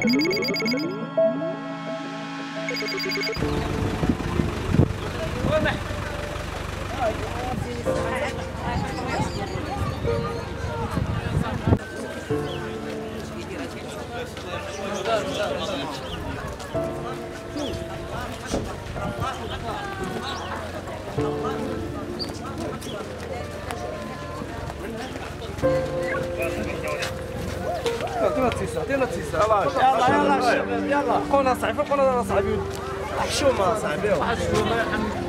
عطينا التيسا يلا الشباب يلا قولنا صعيب قولنا صعيب حشومه صاحبي حشومه يا حمد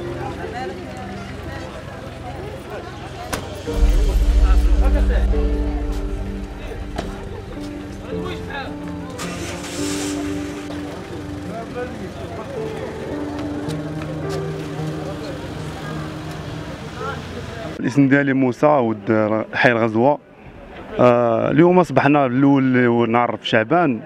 الاسم ديالي موسى ود حي الغزوه. اليوم اصبحنا الاول نهار في شعبان.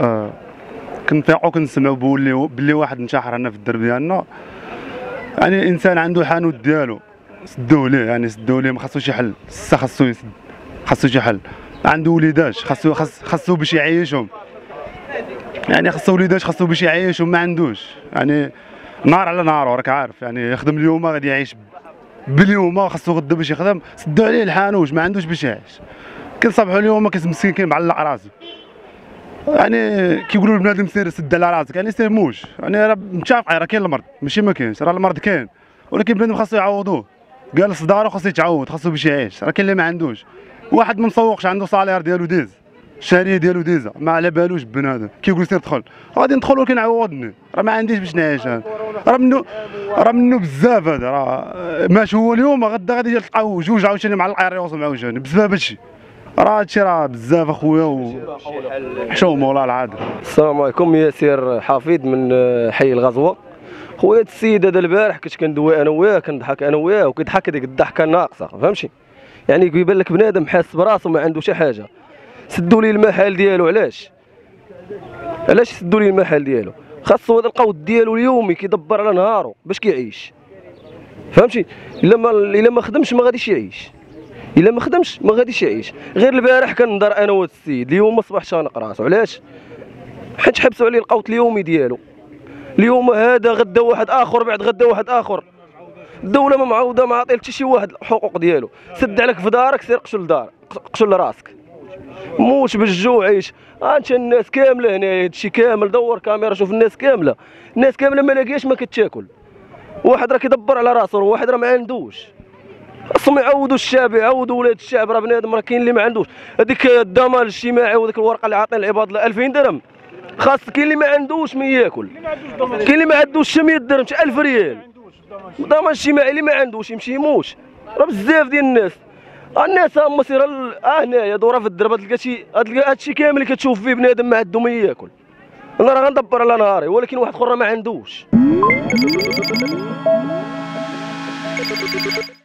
كنفيقوا كنسمعوا باللي واحد انتحر هنا في الدرب ديالنا. يعني انسان عنده حانوت ديالو سدوه ليه، يعني سدوه ليه، ما خاصو شي حل. خاصو يسد، خاصو شي حل. عنده وليداش خاصو باش يعيشهم، يعني خاصو وليداش خاصو باش يعيشهم، ما عندوش. يعني نهار على نهار راك عارف، يعني يخدم اليوم غادي يعيش باليوم، خاصو غدا باش يخدم. سدوا عليه الحانوت ما عندوش باش يعيش. كنصبحوا اليوم مسكين كيمعلق راسو، يعني كيقولوا لبنادم سير سد على راسك، يعني سير موش. يعني راه متفق، راه كاين المرض ماشي ما كاينش، راه المرض كاين، ولكن بنادم خاصو يعوضوه. جالس في دارو خاصو يتعوض، خاصو باش يعيش. راه كاين اللي ما عندوش، واحد ما مسوقش عنده صالير ديالو ديز، الشهريه ديالو ديزا، ما على بالوش بنادم كيقول سير دخل، غادي ندخل ولكن عوضني، راه ما عنديش باش نعيش انا. راه منو بزاف هذا، راه ماشي هو اليوم غدا غادي تلقاو جوج عاوتاني معلق راسهم عاوتاني بسبب هادشي. راه هادشي راه بزاف اخويا وحشومه والله العظيم. السلام عليكم، ياسر حفيظ من حي الغزوه. خويا السيد هذا البارح كنت كندوي انا وياه، كنضحك انا وياه، وكيضحك هذيك الضحكه الناقصه، فهمتي؟ يعني كيبان لك بنادم حاس براسو ما عنده شي حاجه. سدوا لي المحل ديالو، علاش سدوا لي المحل ديالو؟ خاصو هذا القوت ديالو اليومي كيدبر على نهارو باش كيعيش، فهمتي؟ الا ما خدمش ما غاديش يعيش، الا ما خدمش ما غاديش يعيش. غير البارح كنهضر انا وهذا السيد، اليوم ما صبحش شانق راسو. علاش؟ حيت حبسوا عليه القوت اليومي ديالو. اليوم هذا غدا واحد اخر، بعد غدا واحد اخر. الدوله ما معوضه، ما عاطيه حتى شي واحد الحقوق ديالو. سد عليك في دارك، سير قشل دارك، قشل راسك، موت بالجوع عيش. انت الناس كامله هنا، هادشي كامل دور كاميرا شوف الناس كامله، الناس كامله ما لاقياش ما كتاكل. واحد راه كيدبر على راسو، واحد راه ما عندوش. خاصهم يعوضوا الشعب، يعوضوا ولاد الشعب. راه بنادم راه كاين اللي ما عندوش. هذيك الضمان الاجتماعي وذيك الورقه اللي عاطين العباد 2000 درهم، خاص كاين اللي ما عندوش ما ياكل، كاين اللي ما عندوش 100 درهم، 1000 ريال. الضمان الاجتماعي اللي ما عندوش يمشي يموش. راه بزاف ديال الناس هما سير هنايا دوره في الدرب، تلقى هادشي كامل اللي كتشوف فيه بنادم ما عنده ما ياكل. انا راه غندبر على نهاري، ولكن واحد اخر ما عندوش.